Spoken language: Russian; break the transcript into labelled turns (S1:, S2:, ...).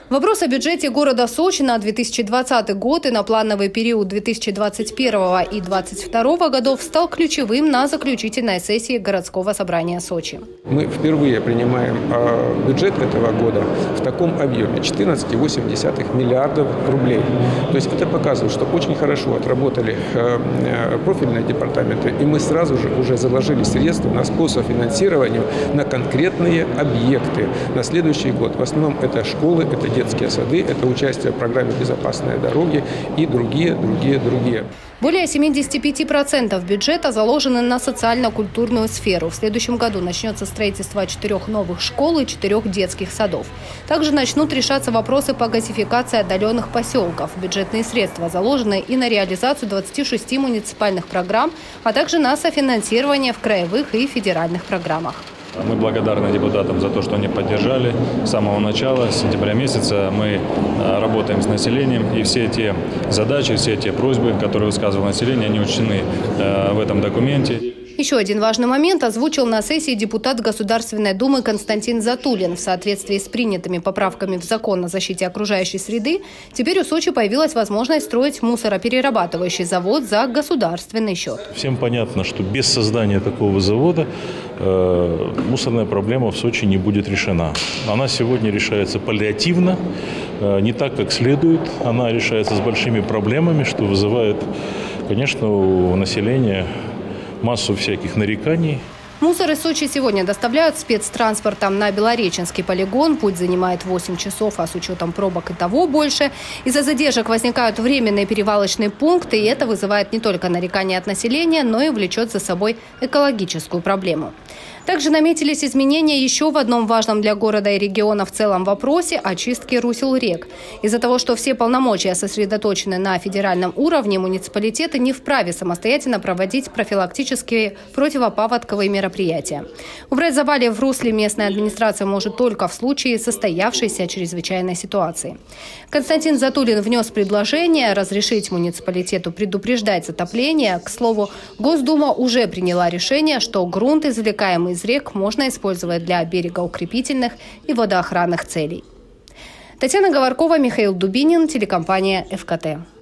S1: Вопрос о бюджете города Сочи на 2020 год и на плановый период 2021 и 2022 годов стал ключевым на заключительной сессии городского собрания Сочи.
S2: Мы впервые принимаем бюджет этого года в таком объеме – 14,8 миллиардов рублей. То есть это показывает, что очень хорошо отработали профильные департаменты, и мы сразу же уже заложили средства на спософинансирование на конкретные объекты на следующий год. В основном это школы, это детские сады, это участие в программе «Безопасные дороги» и другие.
S1: Более 75% бюджета заложены на социально-культурную сферу. В следующем году начнется строительство 4 новых школ и 4 детских садов. Также начнут решаться вопросы по газификации отдаленных поселков. Бюджетные средства заложены и на реализацию 26 муниципальных программ, а также на софинансирование в краевых и федеральных программах.
S3: Мы благодарны депутатам за то, что они поддержали. С самого начала, с сентября месяца, мы работаем с населением. И все те задачи, все те просьбы, которые высказывало население, они учтены в этом документе.
S1: Еще один важный момент озвучил на сессии депутат Государственной Думы Константин Затулин. В соответствии с принятыми поправками в закон о защите окружающей среды, теперь у Сочи появилась возможность строить мусороперерабатывающий завод за государственный счет.
S4: Всем понятно, что без создания такого завода мусорная проблема в Сочи не будет решена. Она сегодня решается паллиативно, не так, как следует. Она решается с большими проблемами, что вызывает, конечно, у населения массу всяких нареканий.
S1: Мусор из Сочи сегодня доставляют спецтранспортом на Белореченский полигон. Путь занимает 8 часов, а с учетом пробок и того больше. Из-за задержек возникают временные перевалочные пункты, и это вызывает не только нарекания от населения, но и влечет за собой экологическую проблему. Также наметились изменения еще в одном важном для города и региона в целом вопросе – очистки русел рек. Из-за того, что все полномочия сосредоточены на федеральном уровне, муниципалитеты не вправе самостоятельно проводить профилактические противопаводковые мероприятия. Убрать завалы в русле местная администрация может только в случае состоявшейся чрезвычайной ситуации. Константин Затулин внес предложение разрешить муниципалитету предупреждать затопление. К слову, Госдума уже приняла решение, что грунт, извлекаемый из рек, можно использовать для берегоукрепительных и водоохранных целей. Татьяна Говоркова, Михаил Дубинин, телекомпания ФКТ.